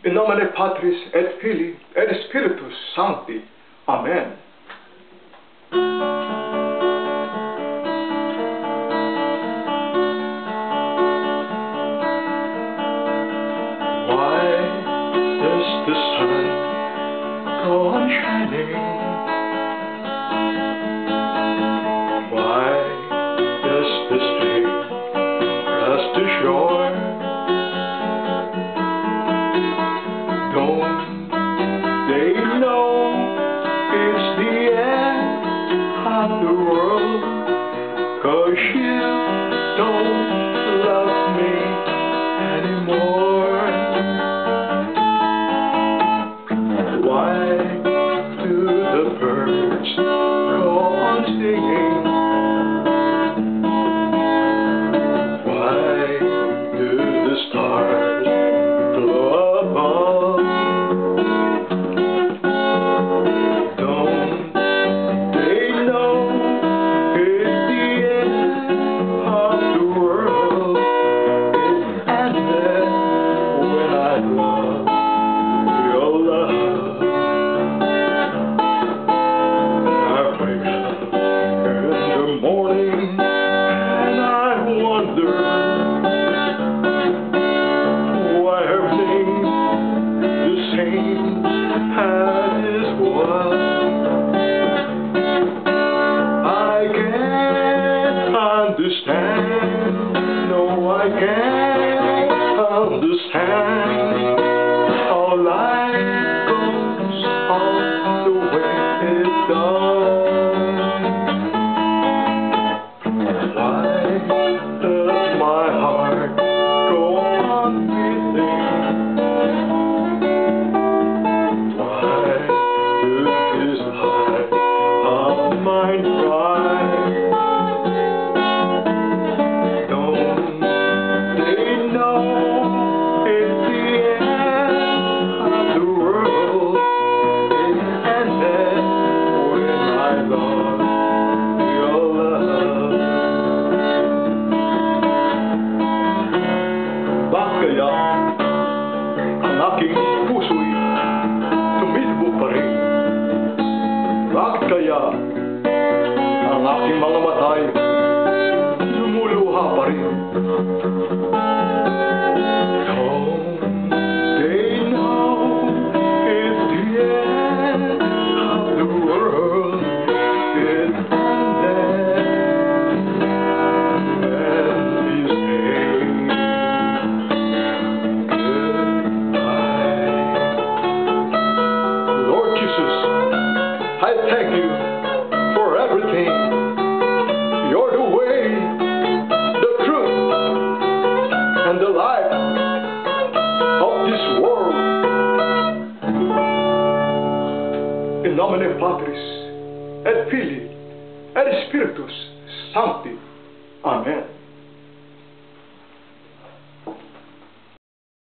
In nomine Patris et Filii et Spiritus Sancti. Amen. Why does the sun go on shining? Why does the stream rush to shore? Don't they know it's the end of the world? 'Cause you don't love me anymore. Why do the birds go on singing? Why do the stars glow above? Don't they know it's the end of the world? It ended when I lost your love. I wake up in the morning and I wonder why everything's the same as it was. I can't understand, no, I can't understand how life goes on the way it does. Why does my heart go on beating? Why does this heart of mine cry? Don't they know it's the end of the world? It ended when I lost your love. Bakit kaya ang aking puso'y tumitibok pa rin? Bakit kaya ang aking mga mata'y lumuluha pa rin? Don't they know it's the end of the world? It ended when we say goodbye. Lord Jesus, I thank you for everything. You're the way, the truth, and the life of this world. In nomine Patris et Filii et Spiritus Sancti. Amen.